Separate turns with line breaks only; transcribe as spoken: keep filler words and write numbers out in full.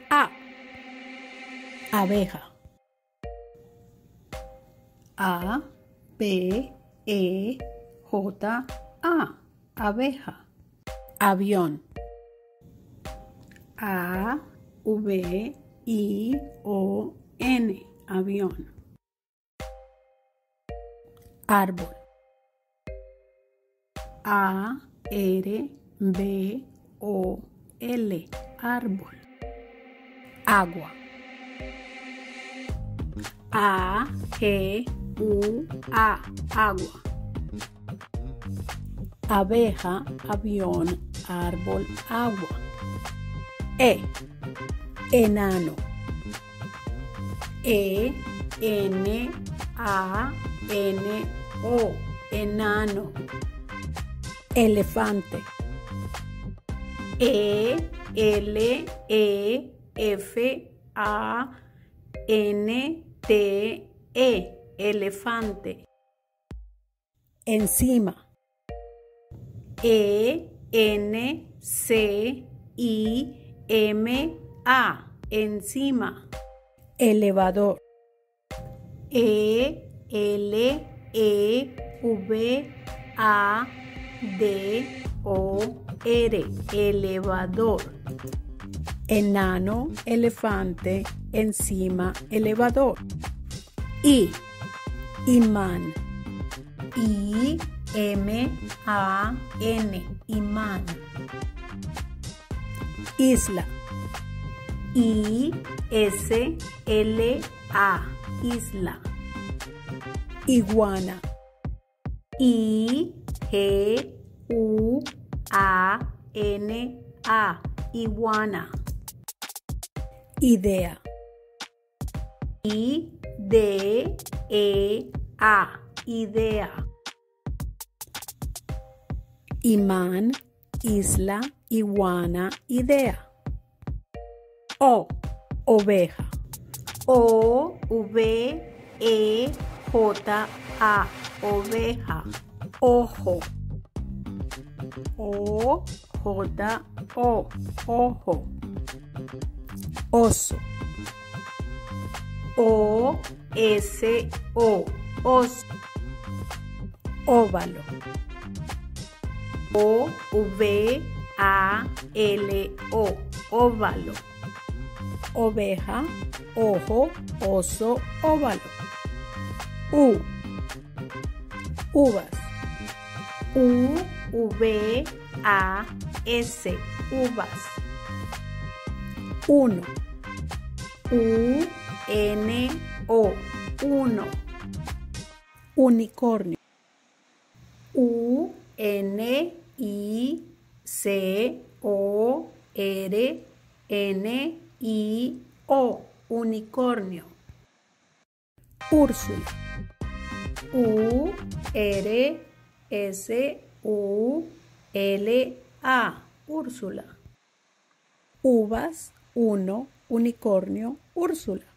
A. Abeja. A, B, E, J, A. Abeja. Avión. A, V, I, O, N. Avión. Árbol. A, R, B, O, L. Árbol. Agua. A, G, U, A. Agua. Abeja, avión, árbol, agua. E. Enano. E, N, A, N, O. Enano. Elefante. E, L, E, F, A, N, T, E. Elefante. Encima. E, N, C, I, M, A. Encima. Elevador. E, L, E, V, A, D, O, R. Elevador. Enano, elefante, encima, elevador. I. Imán. I, M, A, N. Imán. Isla. I, S, L, A. Isla. Iguana. I, G, U, A, N, A. Iguana. Idea. I, D, E, A. Idea. Imán, isla, iguana, idea. O. Oveja. O, V, E, J, A. Oveja. Ojo. O, J, O. Ojo. Oso. O, S, O. Oso. Óvalo. O, V, A, L, O. Óvalo. Oveja, ojo, oso, óvalo. U. Uvas. U, V, A, S. Uvas. Uno. U, N, O. Uno. Unicornio. U, N, I, C, O, R, N, I, O. Unicornio. Úrsula. U, R, S, U, L, A. Úrsula. Uvas, uno, unicornio, Úrsula.